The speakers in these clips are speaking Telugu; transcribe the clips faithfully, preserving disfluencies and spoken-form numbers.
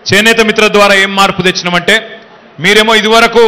చేనేత మిత్ర ద్వారా ఏం మార్పు తెచ్చినామంటే, మీరేమో ఇదివరకు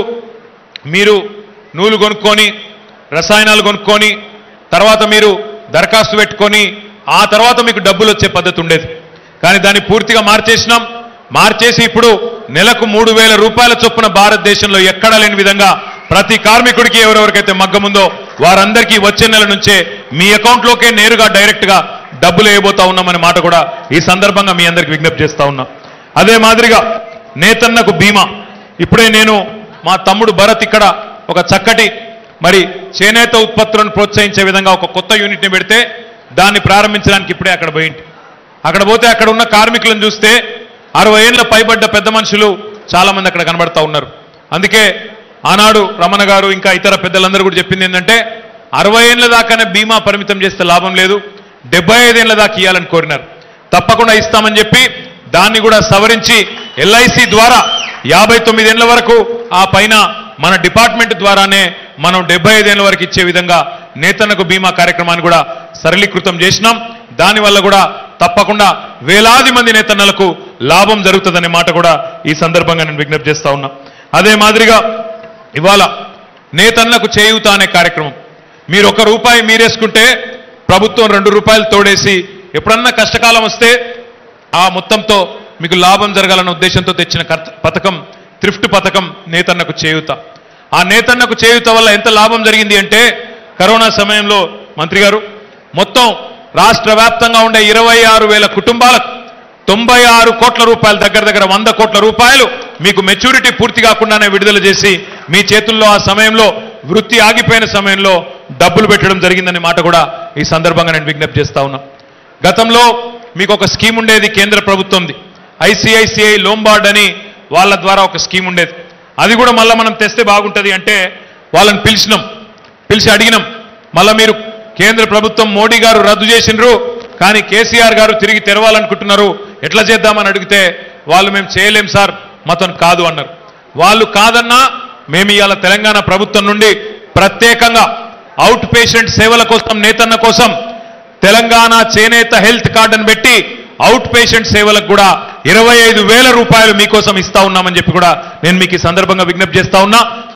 మీరు నూలు కొనుక్కొని రసాయనాలు కొనుక్కొని తర్వాత మీరు దరఖాస్తు పెట్టుకొని ఆ తర్వాత మీకు డబ్బులు వచ్చే పద్ధతి ఉండేది. కానీ దాన్ని పూర్తిగా మార్చేసినాం. మార్చేసి ఇప్పుడు నెలకు మూడు వేల రూపాయల చొప్పున భారతదేశంలో ఎక్కడా లేని విధంగా ప్రతి కార్మికుడికి ఎవరెవరికైతే మగ్గం ఉందో వారందరికీ వచ్చే నెల నుంచే మీ అకౌంట్లోకే నేరుగా డైరెక్ట్గా డబ్బులు వేయబోతా ఉన్నామనే మాట కూడా ఈ సందర్భంగా మీ అందరికి విజ్ఞప్తి చేస్తా ఉన్నా. అదే మాదిరిగా నేతన్నకు బీమా, ఇప్పుడే నేను మా తమ్ముడు భరత్ ఇక్కడ ఒక చక్కటి మరి చేనేత ఉత్పత్తులను ప్రోత్సహించే విధంగా ఒక కొత్త యూనిట్ని పెడితే దాన్ని ప్రారంభించడానికి ఇప్పుడే అక్కడ పోయింది. అక్కడ పోతే అక్కడ ఉన్న కార్మికులను చూస్తే అరవై ఏళ్ళ పైబడ్డ పెద్ద మనుషులు చాలా మంది అక్కడ కనబడతా ఉన్నారు. అందుకే ఆనాడు రమణ గారు ఇంకా ఇతర పెద్దలందరూ కూడా చెప్పింది ఏంటంటే, అరవై ఏళ్ళ దాకానే బీమా పరిమితం చేస్తే లాభం లేదు, డెబ్బై ఐదేళ్ల దాకా ఇవ్వాలని కోరినారు. తప్పకుండా ఇస్తామని చెప్పి దాన్ని కూడా సవరించి ఎల్ఐసి ద్వారా యాభై తొమ్మిదేళ్ల వరకు ఆ పైన మన డిపార్ట్మెంట్ ద్వారానే మనం డెబ్బై ఐదేళ్ల వరకు ఇచ్చే విధంగా నేతన్నకు బీమా కార్యక్రమాన్ని కూడా సరళీకృతం చేసినాం. దానివల్ల కూడా తప్పకుండా వేలాది మంది నేతన్నలకు లాభం జరుగుతుందనే మాట కూడా ఈ సందర్భంగా నేను విజ్ఞప్తి చేస్తా ఉన్నా. అదే మాదిరిగా ఇవాళ నేతన్నకు చేయూత అనే కార్యక్రమం, మీరు ఒక రూపాయి మీరేసుకుంటే ప్రభుత్వం రెండు రూపాయలు తోడేసి ఎప్పుడన్నా కష్టకాలం వస్తే ఆ మొత్తంతో మీకు లాభం జరగాలన్న ఉద్దేశంతో తెచ్చిన పథకం థ్రిఫ్ట్ పథకం నేతన్నకు చేయూత. ఆ నేతన్నకు చేయూత వల్ల ఎంత లాభం జరిగింది అంటే, కరోనా సమయంలో మంత్రి గారు మొత్తం రాష్ట్ర వ్యాప్తంగా ఉండే ఇరవై ఆరు వేల కుటుంబాలకు తొంభై ఆరు కోట్ల రూపాయలు, దగ్గర దగ్గర వంద కోట్ల రూపాయలు మీకు మెచ్యూరిటీ పూర్తి కాకుండానే విడుదల చేసి మీ చేతుల్లో ఆ సమయంలో వృత్తి ఆగిపోయిన సమయంలో డబ్బులు పెట్టడం జరిగిందనే మాట కూడా ఈ సందర్భంగా నేను విజ్ఞప్తి చేస్తా ఉన్నా. గతంలో మీకు ఒక స్కీమ్ ఉండేది కేంద్ర ప్రభుత్వంది, ఐసిఐసిఐ లోంబార్డ్ అని వాళ్ళ ద్వారా ఒక స్కీమ్ ఉండేది. అది కూడా మళ్ళీ మనం తెస్తే బాగుంటుంది అంటే వాళ్ళని పిలిచినాం, పిలిచి అడిగినాం, మళ్ళీ మీరు కేంద్ర ప్రభుత్వం మోడీ గారు రద్దు చేసినారు కానీ కేసీఆర్ గారు తిరిగి తెరవాలనుకుంటున్నారు, ఎట్లా చేద్దామని అడిగితే వాళ్ళు మేము చేయలేం సార్, మతం కాదు అన్నారు. వాళ్ళు కాదన్నా మేము ఇవాళ తెలంగాణ ప్రభుత్వం నుండి ప్రత్యేకంగా అవుట్ పేషెంట్ సేవల కోసం నేతన్న కోసం తెలంగాణ చేనేత హెల్త్ కార్డును పెట్టి అవుట్ పేషెంట్ సేవలకు కూడా ఇరవై ఐదు వేల రూపాయలు మీకోసం ఇస్తా ఉన్నామని చెప్పి కూడా నేను మీకు ఈ సందర్భంగా విజ్ఞప్తి చేస్తా ఉన్నా.